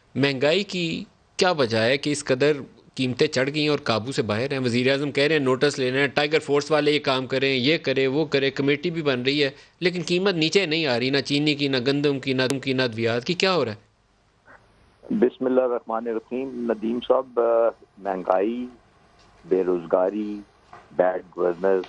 مہنگائی کی کیا وجہ ہے کہ اس قدر قیمتیں چڑھ گئی ہیں اور قابو سے باہر ہیں؟ وزیر اعظم کہہ رہے ہیں نوٹس لینا ہے، ٹائیگر فورس والے یہ کام کریں، یہ کرے وہ کرے، کمیٹی بھی بن رہی ہے، لیکن قیمت نیچے نہیں آ رہی، نہ چینی کی، نہ گندم کی، نہ کی، نہ ادویات کی. کیا ہو رہا ہے؟ بسم اللہ الرحمن الرحیم. ندیم صاحب، مہنگائی، بے روزگاری، bad governance,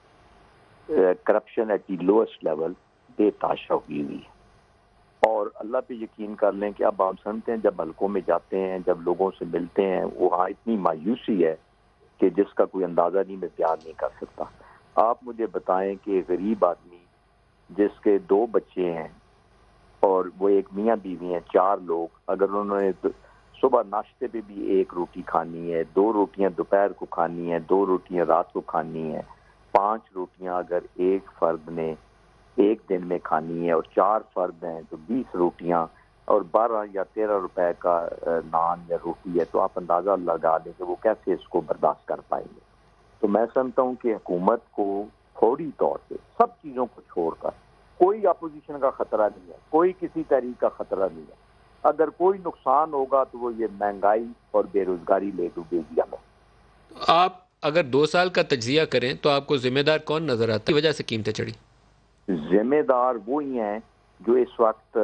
corruption at the lowest level بے تحاشا ہوئی ہوئی ہے. اور اللہ پہ یقین کر لیں کہ اب ہم سنتے ہیں جب حلقوں میں جاتے ہیں، جب لوگوں سے ملتے ہیں، وہاں اتنی مایوسی ہے کہ جس کا کوئی اندازہ نہیں، میں بیان نہیں کر سکتا. آپ مجھے بتائیں کہ غریب آدمی جس کے 2 بچے ہیں اور وہ ایک میاں بیوی ہیں، 4 لوگ، اگر انہوں نے صبح ناشتے پہ بھی 1 روٹی کھانی ہے، 2 روٹیاں دوپہر کو کھانی ہے، 2 روٹیاں رات کو کھانی ہے، 5 روٹیاں اگر ایک فرد نے ایک دن میں کھانی ہے اور 4 فرد ہیں تو 20 روٹیاں اور 12 یا 13 روپے کا نان یا روٹی ہے، تو آپ اندازہ لگا لیں کہ وہ کیسے اس کو برداشت کر پائیں گے. تو میں سمجھتا ہوں کہ حکومت کو فوری طور پہ سب چیزوں کو چھوڑ کر، کوئی اپوزیشن کا خطرہ نہیں ہے، کوئی کسی تحریک کا خطرہ نہیں ہے، اگر کوئی نقصان ہوگا تو وہ یہ مہنگائی اور بے روزگاری لے ڈوبے گی ہمیں. آپ اگر 2 سال کا تجزیہ کریں تو آپ کو ذمہ دار کون نظر آتا ہے وجہ سے قیمتیں چڑھی؟ ذمہ دار وہی ہیں جو اس وقت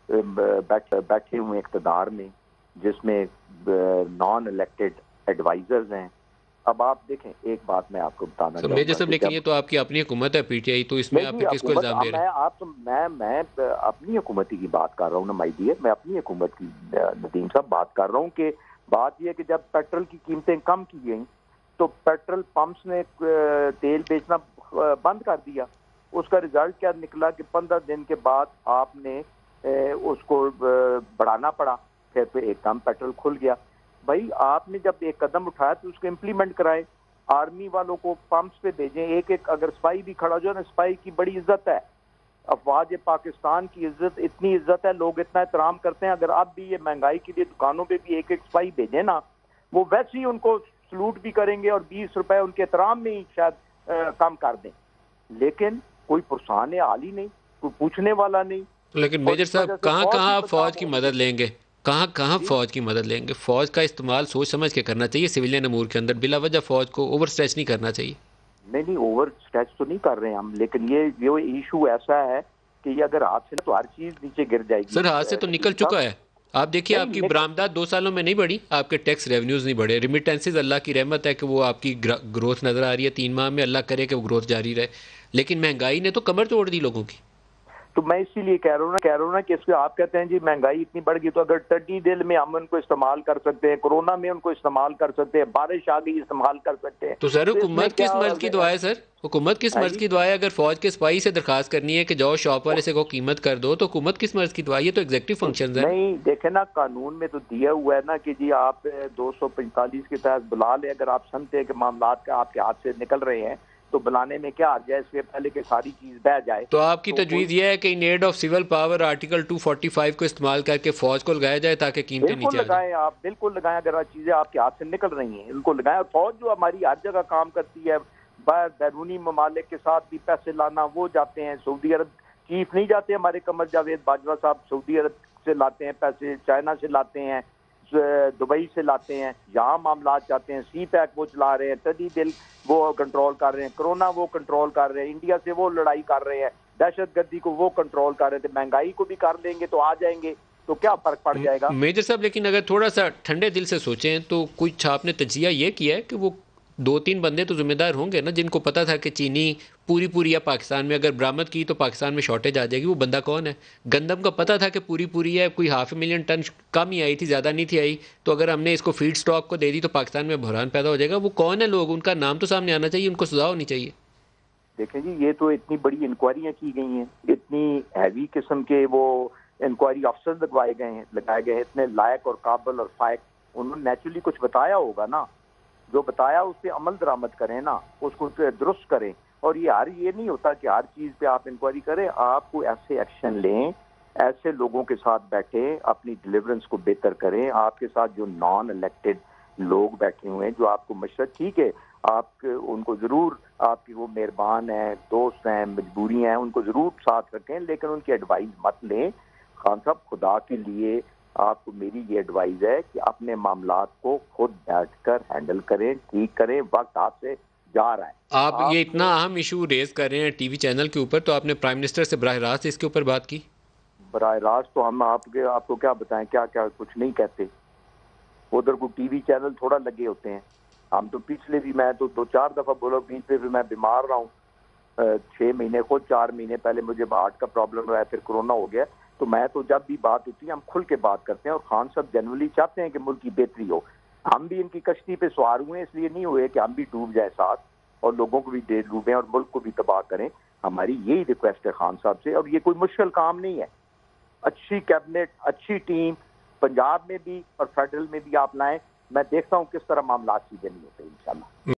بیٹھے ہوئے اقتدار میں، جس میں نان الیکٹڈ ایڈوائزرز ہیں. اب آپ دیکھیں، ایک بات میں آپ کو بتانا سر چاہوں میجر گا صاحب، کہ لیکن جب یہ تو آپ کی اپنی حکومت ہے پی ٹی آئی، تو اس میں نہیں آپ جی پھر کس کو حکومت، الزام دے رہے ہیں؟ میں اپنی حکومتی کی بات کر رہا ہوں نا مائی ڈیئر، میں اپنی حکومت کی ندیم صاحب بات کر رہا ہوں کہ بات یہ ہے کہ جب پیٹرول کی قیمتیں کم کی گئیں تو پیٹرول پمپس نے تیل بیچنا بند کر دیا. اس کا رزلٹ کیا نکلا کہ 15 دن کے بعد آپ نے اس کو بڑھانا پڑا، پھر تو ایک دم پیٹرول کھل گیا. بھائی آپ نے جب ایک قدم اٹھایا تو اس کو امپلیمنٹ کرائے. آرمی والوں کو پمپس پہ بھیجیں، ایک ایک اگر سپاہی بھی کھڑا جو ہے نا، سپاہی کی بڑی عزت ہے، افواج پاکستان کی عزت، اتنی عزت ہے، لوگ اتنا احترام کرتے ہیں. اگر اب بھی یہ مہنگائی کے لیے دکانوں پہ بھی ایک ایک سپاہی بھیجیں نا، وہ ویسے ہی ان کو سلوٹ بھی کریں گے اور 20 روپے ان کے احترام میں ہی شاید کم کر دیں. لیکن کوئی پرسان حال ہی نہیں، کوئی پوچھنے والا نہیں. لیکن اور میجر اس وجہ صاحب، سے کہاں فوج کہاں بھی آپ بدنام فوج کی ہو رہی ہے. مدد لیں گے؟ کہاں کہاں جی فوج کی مدد لیں گے؟ فوج کا استعمال سوچ سمجھ کے کرنا چاہیے سویلین امور کے اندر، بلا وجہ فوج کو اوور اسٹریچ نہیں کرنا چاہیے. نہیں اوور اسٹریچ تو نہیں کر رہے ہم، لیکن یہ ایشو ایسا ہے کہ یہ اگر ہاتھ سے تو ہر چیز نیچے گر جائے گی. سر ہاتھ سے تو نکل ندیم صاحب چکا ہے. آپ دیکھیے آپ کی نہیں برآمدات 2 سالوں میں نہیں بڑھی، آپ کے ٹیکس ریونیوز نہیں بڑھے، ریمیٹنسز اللہ کی رحمت ہے کہ وہ آپ کی گروتھ نظر آ رہی ہے 3 ماہ میں، اللہ کرے کہ وہ گروتھ جاری رہے، لیکن مہنگائی نے تو کمر توڑ دی لوگوں کی. تو میں اسی لیے کہہ رہا ہوں نا کہ اس کو آپ کہتے ہیں جی مہنگائی اتنی بڑھ گئی، تو اگر ٹڈی دل میں ہم ان کو استعمال کر سکتے ہیں، کورونا میں ان کو استعمال کر سکتے ہیں، بارش آ گئی استعمال کر سکتے ہیں، تو سر تو اس میں حکومت کیا کس مرض کی دعا ہے؟ سر حکومت کس ہے مرض جی. کی دعا ہے؟ اگر فوج کے سپاہی سے درخواست کرنی ہے کہ جاؤ شاپ والے سے کو قیمت کر دو، تو حکومت کس مرض کی دعا ہے؟ یہ تو ایگزیکٹو تو فنکشنز ہیں نا. نہیں دیکھیں نا، قانون میں تو دیا ہوا ہے نا کہ جی آپ 245 کے تحت بلا لیں. اگر آپ سمجھتے ہیں کہ معاملات کا آپ کے ہاتھ سے نکل رہے ہیں تو بلانے میں کیا حرج ہے، اس سے پہلے کہ ساری چیز بہ جائے. تو آپ کی تو کوئی تجویز یہ ہے کہ in aid of civil power article 245 کو استعمال کر کے فوج کو لگایا جائے تاکہ قیمتیں بالکل نیچے آ جائیں؟ لگائیں، آپ بالکل لگائیں. اگر چیزیں آپ کے ہاتھ سے نکل رہی ہیں ان کو لگائیں. اور فوج جو ہماری ہر جگہ کام کرتی ہے، بیرونی ممالک کے ساتھ بھی پیسے لانا، وہ جاتے ہیں سعودی عرب، چیف نہیں جاتے ہمارے قمر جاوید باجوہ صاحب سعودی عرب سے لاتے ہیں پیسے، چائنا سے لاتے ہیں، دبئی سے لاتے ہیں، یہاں معاملات جاتے ہیں. سی پیک وہ چلا رہے ہیں، ٹڈی دل وہ کنٹرول کر رہے ہیں، کرونا وہ کنٹرول کر رہے ہیں، انڈیا سے وہ لڑائی کر رہے ہیں، دہشت گردی کو وہ کنٹرول کر رہے تھے. مہنگائی کو بھی کر لیں گے تو آ جائیں گے، تو کیا فرق پڑ جائے گا. میجر صاحب لیکن اگر تھوڑا سا ٹھنڈے دل سے سوچیں تو کچھ آپ نے تجزیہ یہ کیا ہے کہ وہ 2-3 بندے تو ذمہ دار ہوں گے نا جن کو پتا تھا کہ چینی پوری یا پاکستان میں اگر برآمد کی تو پاکستان میں شارٹیج آ جائے گی؟ وہ بندہ کون ہے؟ گندم کا پتا تھا کہ پوری ہے، کوئی 500,000 ٹن کم ہی آئی تھی، زیادہ نہیں تھی آئی، تو اگر ہم نے اس کو فیڈ سٹاک کو دے دی تو پاکستان میں بحران پیدا ہو جائے گا. وہ کون ہے لوگ؟ ان کا نام تو سامنے آنا چاہیے، ان کو سزا ہونی چاہیے. دیکھیں جی، یہ تو اتنی بڑی انکوائریاں کی گئی ہیں، اتنی ہیوی قسم کے وہ انکوائری افسر لگائے گئے ہیں، اتنے لائق اور قابل اور فائق. انہوں نے نیچرلی کچھ بتایا ہوگا نا، جو بتایا اس پہ عمل درآمد کریں نا، اس کو درست کریں. اور یہ نہیں ہوتا کہ ہر چیز پہ آپ انکوائری کریں. آپ کو ایسے ایکشن لیں، ایسے لوگوں کے ساتھ بیٹھیں، اپنی ڈیلیورنس کو بہتر کریں. آپ کے ساتھ جو نان الیکٹڈ لوگ بیٹھے ہوئے ہیں جو آپ کو مشورہ، ٹھیک ہے آپ ان کو ضرور، آپ کی وہ مہربان ہیں، دوست ہیں، مجبوری ہیں، ان کو ضرور ساتھ رکھیں، لیکن ان کی ایڈوائز مت لیں. خان صاحب خدا کے لیے آپ کو میری یہ ایڈوائز ہے کہ اپنے معاملات کو خود بیٹھ کر ہینڈل کریں، ٹھیک کریں، وقت آپ سے جا رہا ہے. آپ یہ اتنا اہم ایشو ریز کر رہے ہیں ٹی وی چینل کے اوپر، تو آپ نے پرائم منسٹر سے براہ راست اس کے اوپر بات کی؟ براہ راست تو ہم آپ کو کیا بتائیں، کیا کچھ نہیں کہتے. ادھر کو ٹی وی چینل تھوڑا لگے ہوتے ہیں. ہم تو پچھلے بھی، میں تو 2-4 دفعہ بولا، بیچ پہ بھی میں بیمار رہا ہوں 6 مہینے، خود 4 مہینے پہلے مجھے ہارٹ کا پرابلم رہا، پھر کورونا ہو گیا. تو میں تو جب بھی بات ہوتی ہے ہم کھل کے بات کرتے ہیں، اور خان صاحب جنرلی چاہتے ہیں کہ ملک کی بہتری ہو. ہم بھی ان کی کشتی پہ سوار ہوئے ہیں، اس لیے نہیں ہوئے کہ ہم بھی ڈوب جائیں ساتھ اور لوگوں کو بھی ڈوبیں اور ملک کو بھی تباہ کریں. ہماری یہی ریکویسٹ ہے خان صاحب سے، اور یہ کوئی مشکل کام نہیں ہے. اچھی کیبنٹ، اچھی ٹیم پنجاب میں بھی اور فیڈرل میں بھی آپ لائیں. میں دیکھتا ہوں کس طرح معاملات سیدھے نہیں ہوتے انشاءاللہ.